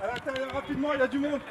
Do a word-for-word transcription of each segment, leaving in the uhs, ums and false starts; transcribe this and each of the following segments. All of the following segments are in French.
À l'intérieur, rapidement, il y a du monde.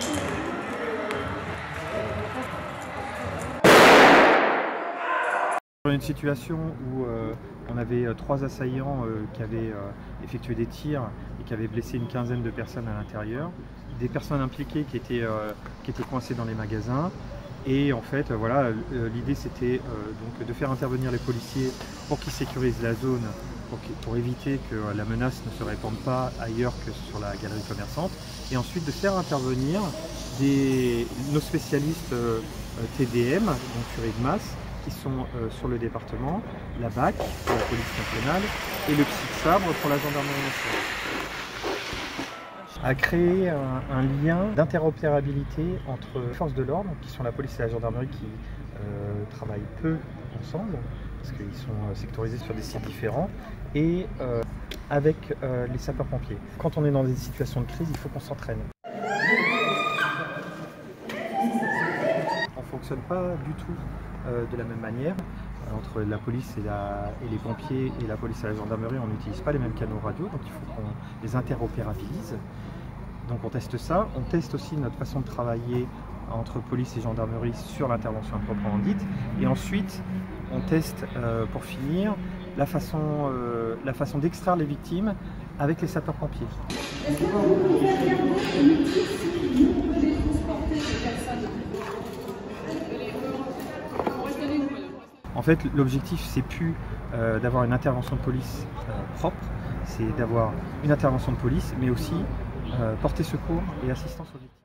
Une situation où euh, on avait euh, trois assaillants euh, qui avaient euh, effectué des tirs et qui avaient blessé une quinzaine de personnes à l'intérieur, des personnes impliquées qui étaient, euh, qui étaient coincées dans les magasins. Et en fait, euh, voilà, euh, l'idée c'était euh, donc de faire intervenir les policiers pour qu'ils sécurisent la zone, pour, pour éviter que la menace ne se répande pas ailleurs que sur la galerie commerçante, et ensuite de faire intervenir des, nos spécialistes euh, T D M, donc tuerie de masse, qui sont euh, sur le département, la B A C pour la police nationale et le psy de sabre pour la gendarmerie nationale. A créé un, un lien d'interopérabilité entre les forces de l'ordre, qui sont la police et la gendarmerie, qui euh, travaillent peu ensemble, parce qu'ils sont sectorisés sur des sites différents, et euh, avec euh, les sapeurs-pompiers. Quand on est dans des situations de crise, il faut qu'on s'entraîne. On ne fonctionne pas du tout euh, de la même manière. Entre la police et, la, et les pompiers et la police et la gendarmerie, on n'utilise pas les mêmes canaux radio, donc il faut qu'on les interopérabilise. Donc on teste ça, on teste aussi notre façon de travailler entre police et gendarmerie sur l'intervention à proprement dite. Et ensuite, on teste, euh, pour finir, la façon, euh, la façon d'extraire les victimes avec les sapeurs-pompiers. En fait, l'objectif, c'est plus euh, d'avoir une intervention de police euh, propre, c'est d'avoir une intervention de police, mais aussi euh, porter secours et assistance aux victimes.